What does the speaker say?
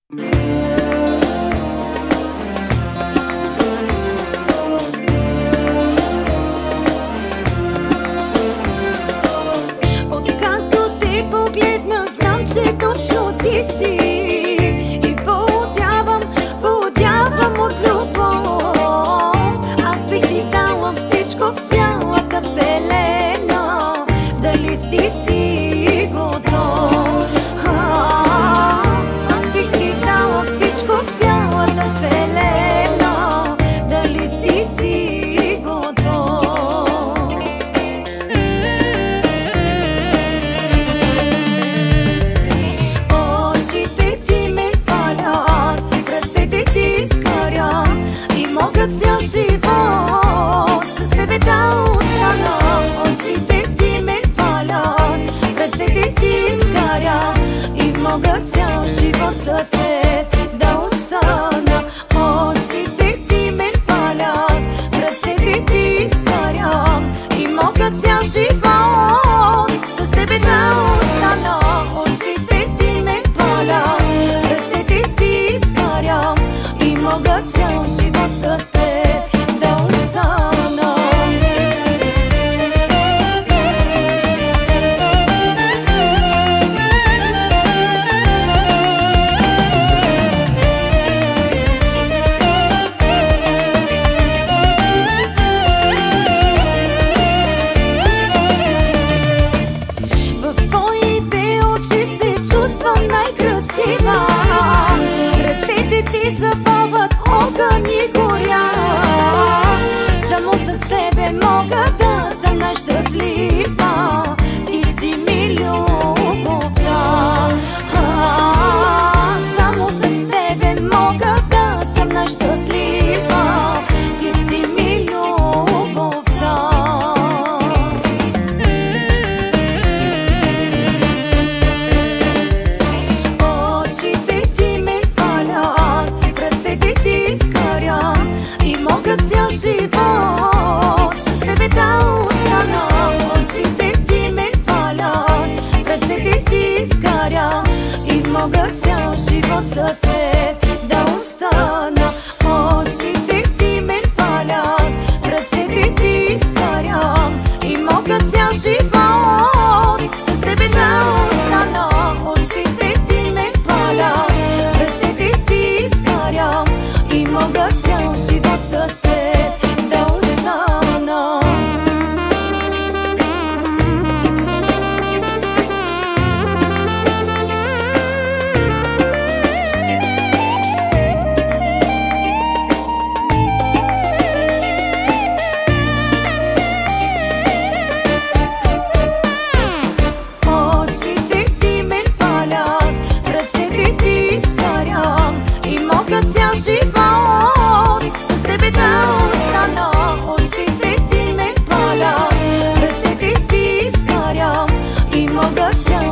Откакто те погледна, знам, че точно ти си. И поудявам от любов. Аз бих ти дала всичко в цялата вселена. Дали си ти готов? Аз бих ти дала всичко в цялата вселена. Дали си ти готов? Очите ти ме палят, ръцете ти изкарят и могат цял живот с тебе да остана. Очите ти ме палят, ръцете ти изкарят и могат цял живот с теб да остана. Очите ти ме палят, ръцете ти изкарят и могат цял живот с тебе да остана. Очите ти ме палят, ръцете ти изкарят и могат цял живот с теб да остана. В твоите очи се чувствам най-красива. Ръцете ти запалват огън и горя. Само с тебе мога да съм най-щастлива. Ти си ми любовта. Само с тебе мога да съм най-щастлива. Ти си ми любовта. Очите ти ме палят, ръцете ти изкарят и могат цял живот с тебе да остана. Очите ти ме палят, ръцете ти изкарят и могат цял живот с теб да остана. Очите ти ме палят, ръцете ти изкарят и могат цял живот с тебе да остана. Очите ти ме палят, ръцете ти изкарят и могат цял живот с теб да остана. Очите ти ме палят, ръцете ти изкарят и могат цял живот с тебе да остана. Очите ти ме палят, ръцете ти изкарят и могат цял